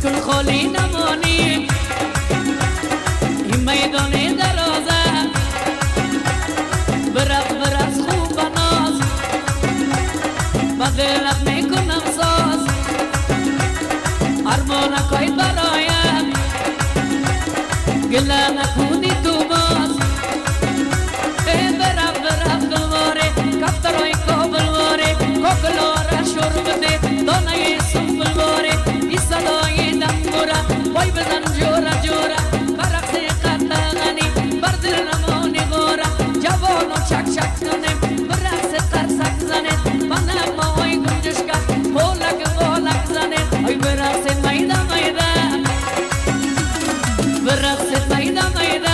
مشکل خالی نمانی این میدان درازه برق خوب ناز با دلت میکنم ساز ارمانکای برایم گله نکنی تو باز برق دواره کفترهای کابل واره کوکلواره شور بده دانه سنبل واره ای صدای دنبوره پای بزن جوره جوره برقص قطغنی بر دل نمانی غوره جوانو چک چک کنه برقص ترسک زنه منم ماهای گنجش کرد مولک زنه ای برقص میده برقص میده